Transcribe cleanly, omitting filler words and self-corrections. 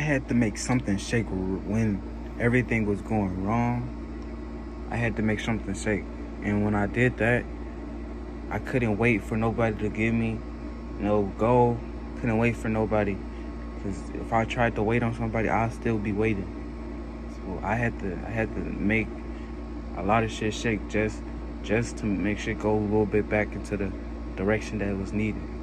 had to make something shake when everything was going wrong. I had to make something shake. And when I did that, I couldn't wait for nobody to give me no go. Couldn't wait for nobody. Because if I tried to wait on somebody, I'll still be waiting. So I had to make a lot of shit shake just to make shit go a little bit back into the direction that it was needed.